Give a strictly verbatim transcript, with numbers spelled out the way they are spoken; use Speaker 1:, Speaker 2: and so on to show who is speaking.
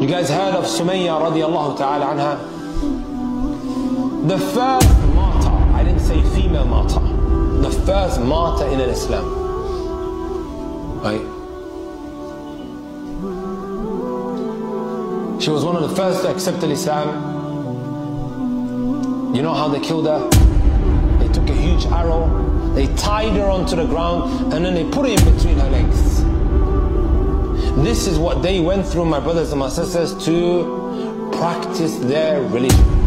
Speaker 1: guys heard of Sumayya radiallahu ta'ala anha? The first martyr, I didn't say female martyr, the first martyr in Islam. Right? She was one of the first to accept Islam. You know how they killed her? They took a huge arrow, they tied her onto the ground, and then they put it in between her legs. This is what they went through, my brothers and my sisters, to practice their religion.